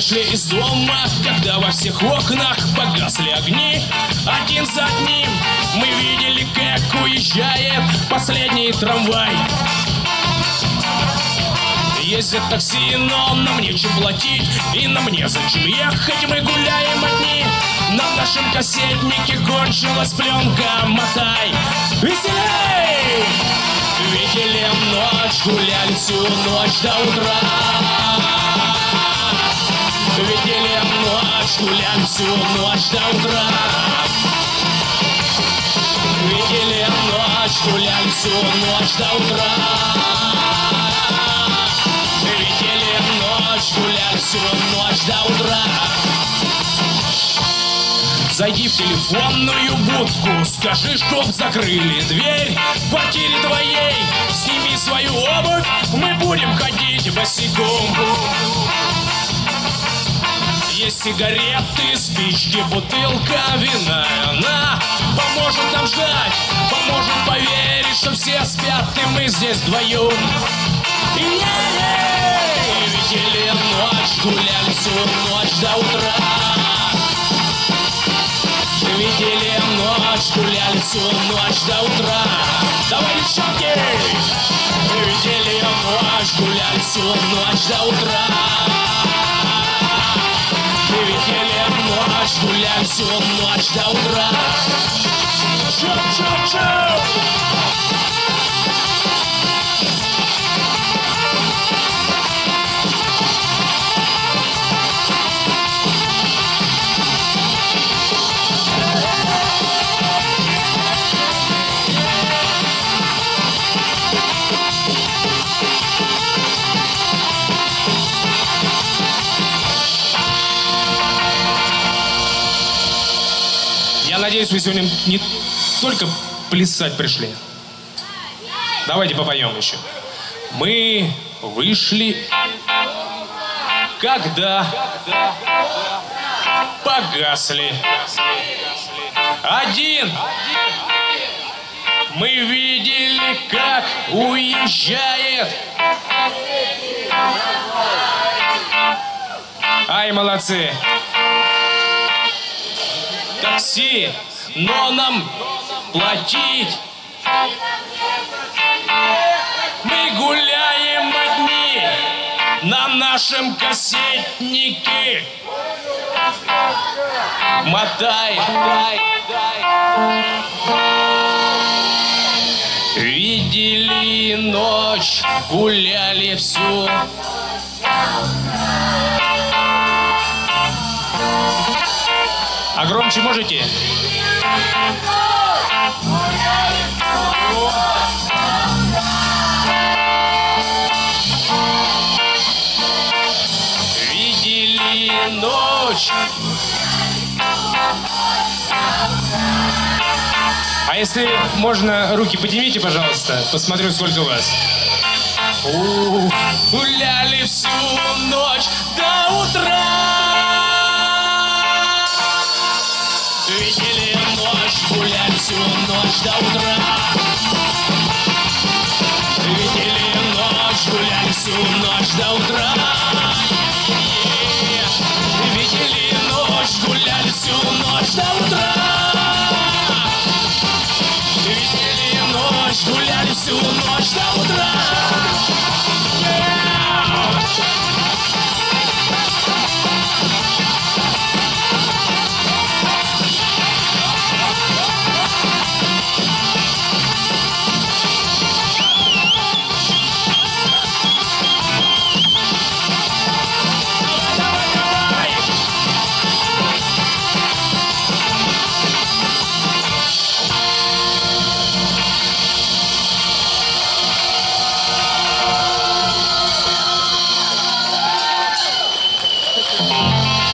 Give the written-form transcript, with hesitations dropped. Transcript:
вышли из дома, когда во всех окнах погасли огни. Один за одним мы видели, как уезжает последний трамвай. Ездят такси, но нам нечем платить, и нам незачем ехать, мы гуляем одни. На нашем кассетнике кончилась пленка, мотай веселей! Видели ночь, гуляли всю ночь до утра. Видели ночь, гуляли всю ночь до утра. Видели ночь, гуляли всю ночь до утра. Видели ночь, гуляли всю ночь до утра. Зайди в телефонную будку, скажи, чтоб закрыли дверь в квартире твоей. Сними свою обувь, мы будем ходить босиком. Есть сигареты, спички, бутылка вина. Она поможет нам ждать, поможет поверить, что все спят, и мы здесь вдвоем. Видели ночь, гуляли всю ночь до утра. Видели ночь, гуляли всю ночь до утра. Давай, девчонки! Видели ночь, гуляли всю ночь до утра. Видели ночь, гуляли всю ночь до утра. Чоп-чоп-чоп! Я надеюсь, вы сегодня не только плясать пришли. Давайте попоем еще. Мы вышли, когда погасли. Один. Мы видели, как уезжает. Ай, молодцы. Такси, но нам платить. Мы гуляем одни на нашем кассетнике. Мотай. Видели ночь, гуляли всю. А громче можете? Видели ночь. А если можно, руки поднимите, пожалуйста. Посмотрю, сколько у вас. Гуляли всю ночь до утра. Видели ночь, гуляли всю ночь до утра.